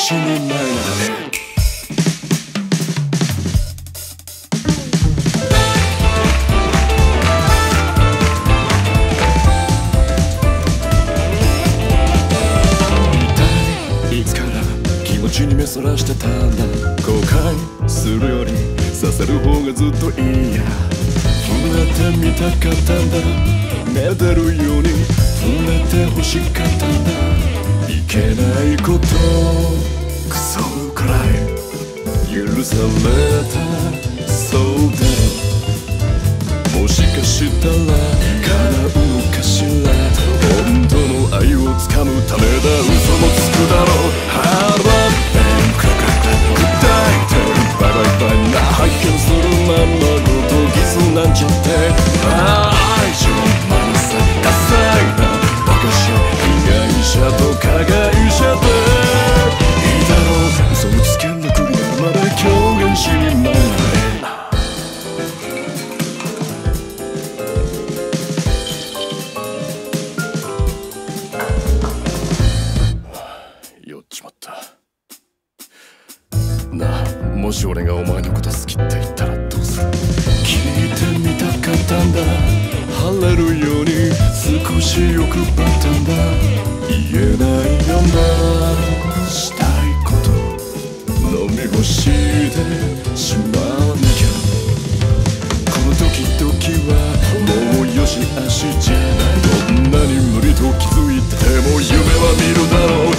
死ぬ前まで気持ちに目そらしてたんだ。後悔するよりさせる方がずっといいや。触れてみたかったんだ。めでるように触れて欲しかったんだ。いけないことクソくらい許されたそうだろ。もしかしたら叶うのかしら。本当の愛をつかむためだ。嘘もつくだろう。腹ペンクラクラクラ砕いてバイバイバイな発見するままごとギスなんちゃって。愛情まなさダサいなバカ者被害者と加害者でいいだろう。嘘をつけなくりなまで狂言死にまで酔っちまったなあ。もし俺がお前のこと好きって言ったらどうする。聞いてみたかったんだ。晴れるように少し欲張ったんだ。言えないよなしたいこと飲み干してしまわなきゃ。この時々はもうよしあしじゃない。どんなに無理と気づいてても夢は見るだろう。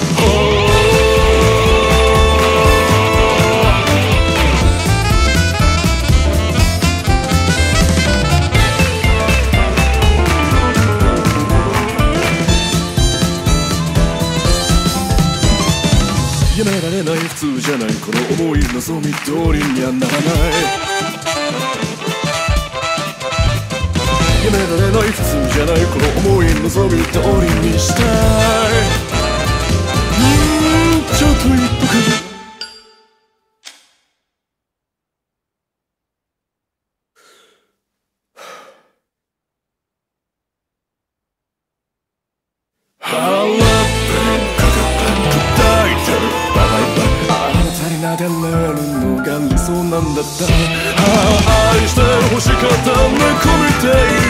やめられない普通じゃないこの思い望み通りにはならない。やめられない普通じゃないこの思い望み通りにしたい。ちょっと言っとく。なでれるのが理想なんだった。愛して欲しかった猫みたい